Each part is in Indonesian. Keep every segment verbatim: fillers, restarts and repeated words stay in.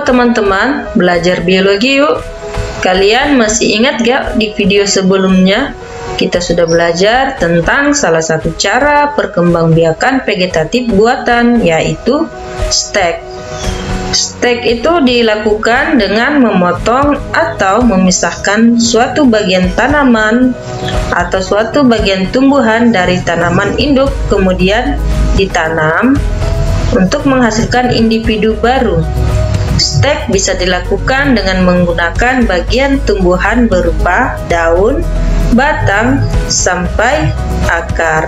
Halo teman-teman, belajar biologi yuk. Kalian masih ingat gak di video sebelumnya kita sudah belajar tentang salah satu cara perkembangbiakan vegetatif buatan, yaitu stek. Stek itu dilakukan dengan memotong atau memisahkan suatu bagian tanaman atau suatu bagian tumbuhan dari tanaman induk, kemudian ditanam untuk menghasilkan individu baru. Stek bisa dilakukan dengan menggunakan bagian tumbuhan berupa daun, batang, sampai akar.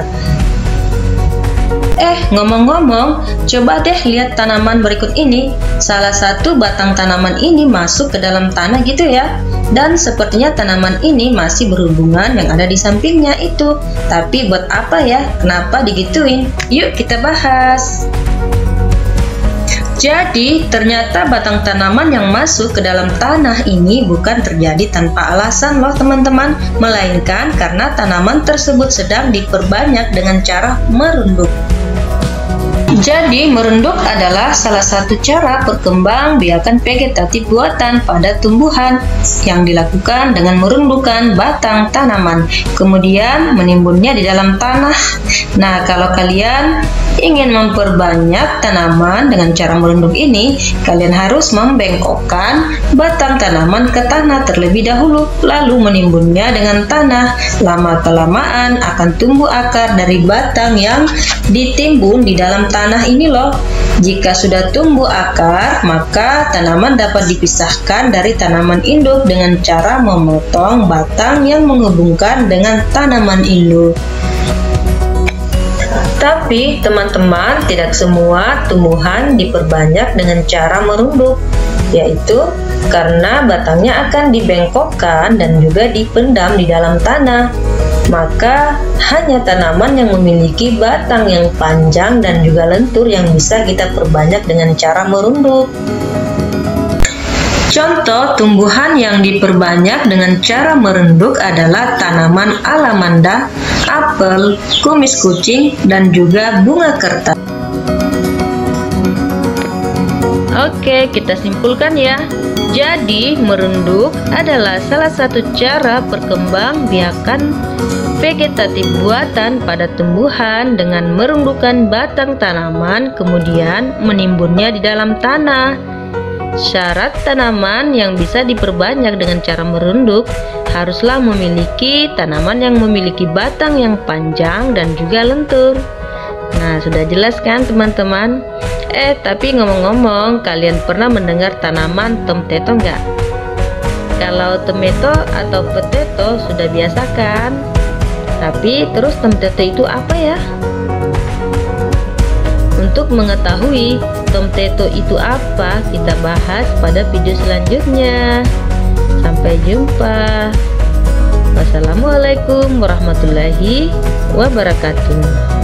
Eh, ngomong-ngomong, coba deh lihat tanaman berikut ini. Salah satu batang tanaman ini masuk ke dalam tanah gitu ya. Dan sepertinya tanaman ini masih berhubungan yang ada di sampingnya itu. Tapi buat apa ya? Kenapa digituin? Yuk kita bahas. Jadi, ternyata batang tanaman yang masuk ke dalam tanah ini bukan terjadi tanpa alasan loh teman-teman, melainkan karena tanaman tersebut sedang diperbanyak dengan cara merunduk. Jadi, merunduk adalah salah satu cara perkembangbiakan vegetatif buatan pada tumbuhan yang dilakukan dengan merundukkan batang tanaman, kemudian menimbunnya di dalam tanah. Nah, kalau kalian ingin memperbanyak tanaman dengan cara merunduk ini, kalian harus membengkokkan batang tanaman ke tanah terlebih dahulu, lalu menimbunnya dengan tanah. Lama-kelamaan akan tumbuh akar dari batang yang ditimbun di dalam tanah ini loh. Jika sudah tumbuh akar, maka tanaman dapat dipisahkan dari tanaman induk dengan cara memotong batang yang menghubungkan dengan tanaman induk. Tapi teman-teman, tidak semua tumbuhan diperbanyak dengan cara merunduk, yaitu karena batangnya akan dibengkokkan dan juga dipendam di dalam tanah. Maka hanya tanaman yang memiliki batang yang panjang dan juga lentur yang bisa kita perbanyak dengan cara merunduk. Contoh tumbuhan yang diperbanyak dengan cara merunduk adalah tanaman alamanda, apel, kumis kucing, dan juga bunga kertas. Oke, kita simpulkan ya. Jadi, merunduk adalah salah satu cara perkembangbiakan vegetatif buatan pada tumbuhan dengan merundukkan batang tanaman, kemudian menimbunnya di dalam tanah. Syarat tanaman yang bisa diperbanyak dengan cara merunduk haruslah memiliki tanaman yang memiliki batang yang panjang dan juga lentur. Nah, sudah jelas kan teman-teman? Eh, tapi ngomong-ngomong, kalian pernah mendengar tanaman tomato nggak? Kalau tomato atau potato sudah biasa kan? Tapi terus tomato itu apa ya? Untuk mengetahui tomato itu apa, kita bahas pada video selanjutnya. Sampai jumpa. Wassalamualaikum warahmatullahi wabarakatuh.